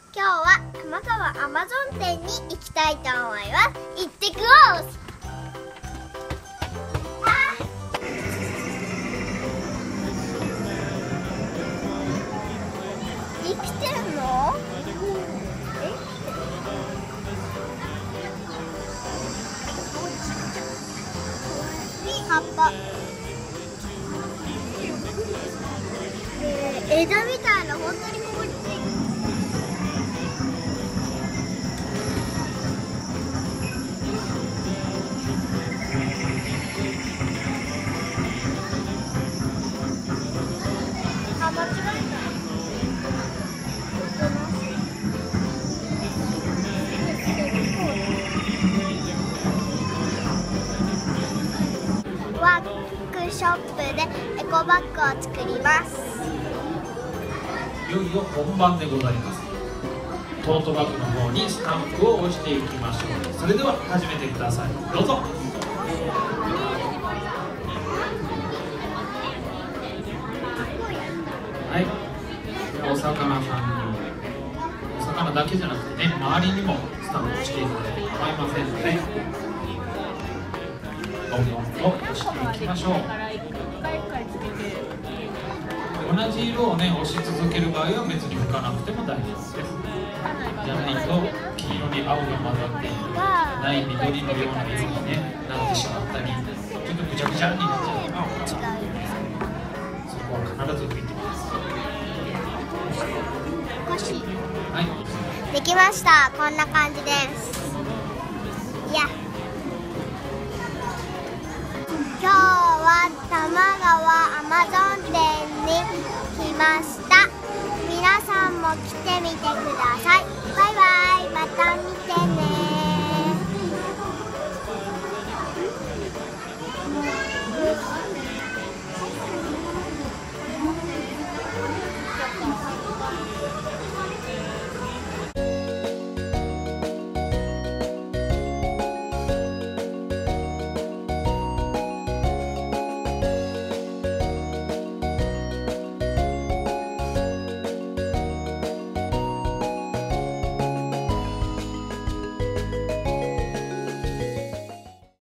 今日は玉川アマゾン店に行きたいと思います。行ってきます。生きてんの？葉っぱ。枝みたいな本当にこぼれてる。あ、間違えた。ワークショップでエコバッグを作ります。 いよいよ本番でございます。トートバッグの方にスタンプを押していきましょう。それでは始めてください。どうぞ。はい、お魚さんに、お魚だけじゃなくてね、周りにもスタンプを押していただいて構いませんので、どんどんと押していきましょう。同じ色をね、押し続ける場合は別に拭かなくても大丈夫です。じゃないと黄色に青が混ざっているない緑のような色に、ね、なってしまったり、ちょっとぐちゃぐちゃになっちゃうのが分かる。そこは必ず拭いてください。はい、 できました。こんな感じです。いや、今日は玉川アマゾン店に来ました。皆さんも来てみてください。バイバイ。また見て。